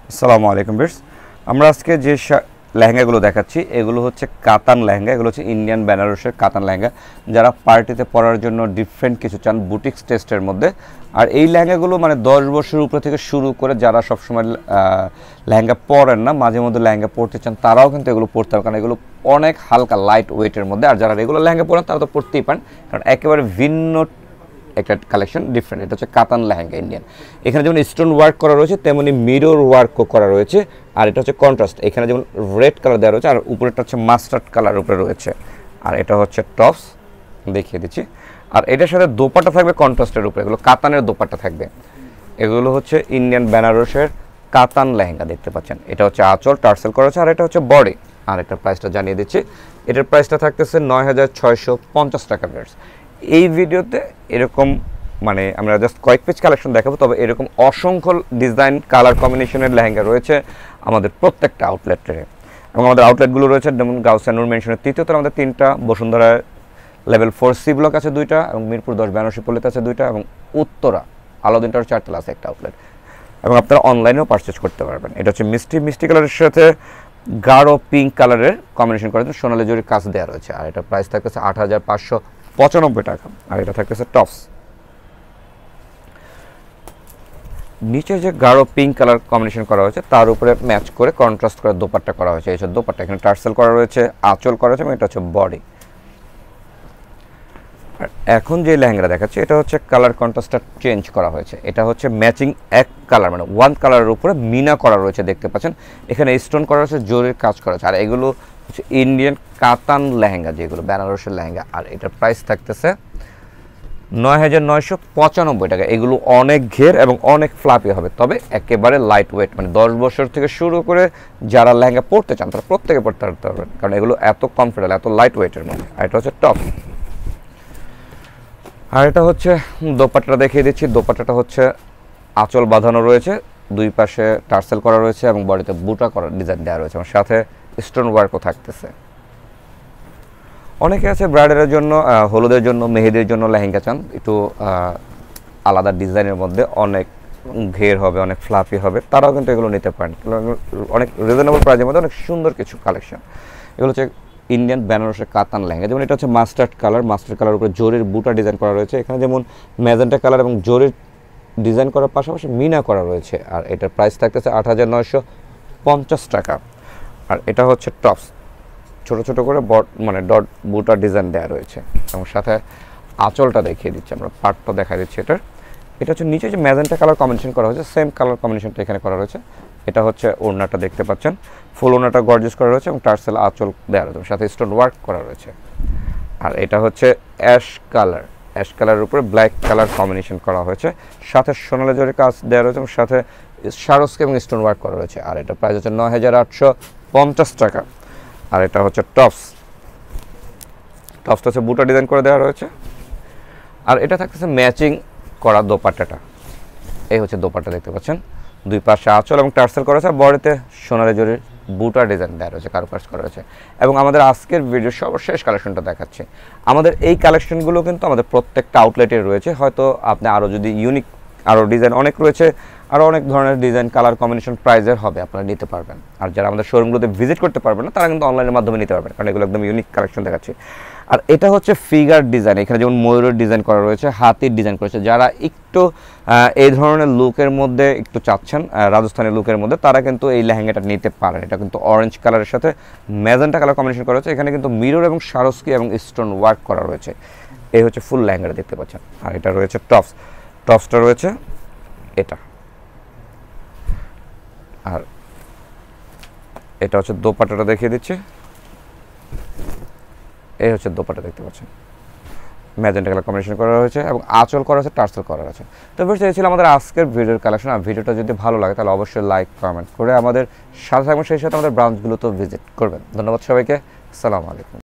আসসালামু আলাইকুম ভিউয়ার্স। আমরা আজকে যে লেহেঙ্গাগুলো দেখাচ্ছি এগুলো হচ্ছে কাতান লেহেঙ্গা। এগুলো হচ্ছে ইন্ডিয়ান বেনারসের কাতান লেহেঙ্গা। যারা পার্টিতে পরার জন্য ডিফারেন্ট কিছু চান বুটিক্স টেস্টের মধ্যে, আর এই লেহেঙ্গাগুলো মানে 10 বছরের উপরে থেকে শুরু করে যারা সবসময় লেহেঙ্গা পরেন না, মাঝে মধ্যে লেহেঙ্গা পরতে চান, তারাও কিন্তু এগুলো পরতে হবে, কারণ এগুলো অনেক হালকা লাইট ওয়েটের মধ্যে। আর যারা রেগুলার লেহেঙ্গা পরেন তারা তো পরতেই পারেন, কারণ একেবারে ভিন্ন একটা কালেকশন, ডিফারেন্ট। এটা হচ্ছে কাতান লেহেঙ্গা ইন্ডিয়ান। এখানে যেমন স্টোন ওয়ার্ক করা রয়েছে তেমনি মিরর ওয়ার্কও করা রয়েছে। আর এটা হচ্ছে কন্ট্রাস্ট, এখানে যেমন রেড কালার দেওয়া রয়েছে আর উপরেটা হচ্ছে মাস্টার্ড কালার উপরে রয়েছে। আর এটা হচ্ছে টপস, দেখিয়ে দিচ্ছি। আর এটার সাথে দোপাট্টা থাকবে কন্ট্রাস্টের উপরে, এগুলো কাতানের দোপাট্টা থাকবে। এগুলো হচ্ছে ইন্ডিয়ান বেনারসের কাতান লেহেঙ্গা, দেখতে পাচ্ছেন। এটা হচ্ছে আঁচল টার্সেল করা আছে, আর এটা হচ্ছে বডি। আর এটার প্রাইসটা জানিয়ে দিচ্ছি, এটার প্রাইসটা থাকতেছে ৯,৬৫০ টাকা। এই ভিডিওতে এরকম মানে আমরা জাস্ট কয়েক পিস কালেকশন দেখাবো, তবে এরকম অসংখ্য ডিজাইন কালার কম্বিনেশনের লেহেঙ্গা রয়েছে আমাদের প্রত্যেকটা আউটলেটে। এবং আমাদের আউটলেটগুলো রয়েছে যেমন গাউসিয়া নূর মেনশনের তৃতীয়ত আমাদের 3টা, বসুন্ধরা লেভেল 4C ব্লক আছে 2টা, এবং মিরপুর 10 বেনারসি পল্লীতে আছে 2টা, এবং উত্তরা আলাউদ্দিন টাওয়ার 4তলা আছে একটা আউটলেট। এবং আপনারা অনলাইনেও পারচেজ করতে পারবেন। এটা হচ্ছে মিষ্টি কালারের সাথে গাঢ় পিঙ্ক কালারের কম্বিনেশন করার জন্য সোনালী জরির কাজ দেওয়া রয়েছে। আর এটা প্রাইস থাকতেছে ৮,৫৯৫ টাকা। আর এটা থাকতেছে টপস। নিচে যে গাঢ় পিঙ্ক কালার কম্বিনেশন করা হয়েছে তার উপরে ম্যাচ করে কন্ট্রাস্ট করে দোপাট্টা করা হয়েছে। এই হচ্ছে দোপাট্টা, এখানে টার্সেল করা রয়েছে, আঁচল করা হয়েছে, এবং এটা হচ্ছে বডি। আর এখন যে লেহেঙ্গাটা দেখাচ্ছে এটা হচ্ছে কালার কন্ট্রাস্টটা চেঞ্জ করা হয়েছে। এটা হচ্ছে ম্যাচিং এক কালার, মানে ওয়ান কালারের উপরে মিনা করা রয়েছে, দেখতে পাচ্ছেন। এখানে স্টোন করা হয়েছে, জরির কাজ করা হয়েছে। আর এগুলো হচ্ছে ইন্ডিয়ান কাতান লেহেঙ্গা, যেগুলো বেনারসের লেহেঙ্গা। আর এটার প্রাইস থাকতেছে ৯,৯৯৫ টাকা। এগুলো অনেক ঘের এবং অনেক ফ্লাপি হবে, তবে একেবারে লাইট ওয়েট, মানে 10 বছর থেকে শুরু করে যারা লেহেঙ্গা পরতে চান তারা প্রত্যেকে পরতে পারবেন, কারণ এগুলো এত কমফোর্টেবল, এত লাইট ওয়েটের মধ্যে। আর এটা হচ্ছে টপ। আর এটা হচ্ছে দোপাট্টাটা দেখিয়ে দিচ্ছি। দোপাট্টাটা হচ্ছে আঁচল বাঁধানো রয়েছে, দুই পাশে টার্সেল করা রয়েছে, এবং বডিতে বুটা করা ডিজাইন দেওয়া রয়েছে, এবং সাথে স্টোন ওয়ার্কও থাকতেছে। অনেকে আছে ব্রাইডালের জন্য, হলুদের জন্য, মেহেদির জন্য লেহেঙ্গা চান, একটু আলাদা ডিজাইনের মধ্যে, অনেক ঘের হবে, অনেক ফ্লাফি হবে, তারাও কিন্তু এগুলো নিতে পারেন। অনেক রিজনেবল প্রাইসের মধ্যে অনেক সুন্দর কিছু কালেকশন। এগুলো হচ্ছে ইন্ডিয়ান বেনারসের কাতান লেহেঙ্গা। যেমন এটা হচ্ছে মাস্টার্ড কালার উপরে জরির বুটা ডিজাইন করা রয়েছে। এখানে যেমন ম্যাজেন্টা কালার এবং জরির ডিজাইন করার পাশাপাশি মিনা করা রয়েছে। আর এটার প্রাইস থাকতেছে ৮,৯৫০ টাকা। আর এটা হচ্ছে টপস, ছোট ছোট করে মানে ডট বুটা ডিজাইন দেওয়া রয়েছে, এবং সাথে আঁচলটা দেখিয়ে দিচ্ছি, আমরা পার্টটা দেখা দিচ্ছি। এটা হচ্ছে নিচে যে ম্যাজেন্টা কালার কম্বিনেশন করা হয়েছে, সেম কালার কম্বিনেশনটা এখানে করা রয়েছে। এটা হচ্ছে ওড়নাটা, দেখতে পাচ্ছেন, ফুল ওড়নাটা গর্জিয়াস করা রয়েছে, এবং টার্সেল আঁচল দেওয়া রয়েছে, সাথে স্টোন ওয়ার্ক করা রয়েছে। আর এটা হচ্ছে অ্যাশ কালারের উপরে ব্ল্যাক কালার কম্বিনেশন করা হয়েছে, সাথে সোনালী জরির কাজ দেওয়া রয়েছে, এবং সাথে সারস্কি এবং স্টোন ওয়ার্ক করা রয়েছে। আর এটা প্রাইস হচ্ছে ৯,৮৫০ টাকা। আর এটা হচ্ছে টপসটা হচ্ছে বুটা ডিজাইন করে দেওয়া রয়েছে। আর এটা থাকতেছে ম্যাচিং করা দোপাট্টাটা। এই হচ্ছে দোপাট্টা, দেখতে পাচ্ছেন, দুই পাশে আঁচল এবং টার্সেল করা আছে, বডিতে সোনালী জরির বুটা ডিজাইন দেওয়া রয়েছে, কারুকাজ করা রয়েছে। এবং আমাদের আজকের ভিডিওর সর্বশেষ কালেকশনটা দেখাচ্ছি। আমাদের এই কালেকশনগুলো কিন্তু আমাদের প্রত্যেকটা আউটলেটে রয়েছে। হয়তো আপনি আরও যদি ইউনিক, আরও ডিজাইন অনেক রয়েছে, আরও অনেক ধরনের ডিজাইন কালার কম্বিনেশন প্রাইজের হবে, আপনারা নিতে পারবেন। আর যারা আমাদের শোরুমগুলোতে ভিজিট করতে পারবেন না, তারা কিন্তু অনলাইনের মাধ্যমে নিতে পারবেন, কারণ এগুলো একদম ইউনিক কালেকশন দেখাচ্ছি। আর এটা হচ্ছে ফিগার ডিজাইন, এখানে যেমন ময়ূরের ডিজাইন করা রয়েছে, হাতির ডিজাইন করেছে। যারা একটু এই ধরনের লুকের মধ্যে একটু চাচ্ছেন, রাজস্থানী লুকের মধ্যে, তারা কিন্তু এই লেহেঙ্গাটা নিতে পারেন। এটা কিন্তু অরেঞ্জ কালারের সাথে ম্যাজেন্টা কালার কম্বিনেশন করা হয়েছে। এখানে কিন্তু মিরর এবং সারস্কি এবং স্টোন ওয়ার্ক করা রয়েছে। এই হচ্ছে ফুল লেহেঙ্গাটা, দেখতে পাচ্ছেন। আর এটা রয়েছে টপসটা রয়েছে এটা। আর এটা হচ্ছে দোপাট্টাটা দেখিয়ে দিচ্ছি। এই হচ্ছে দোপাট্টা, দেখতে পাচ্ছেন, ম্যাজেন্টা কালার কম্বিনেশন করা হয়েছে, এবং আঁচল করা হয়েছে, টার্সেল করা হয়েছে। তো এই ছিল আমাদের আজকের ভিডিওর কালেকশন। আর ভিডিওটা যদি ভালো লাগে তাহলে অবশ্যই লাইক কমেন্ট করে আমাদের সাথে থাকবেন, সেই সাথে আমাদের ব্রাঞ্চগুলোতেও ভিজিট করবেন। ধন্যবাদ সবাইকে। আসসালামু আলাইকুম।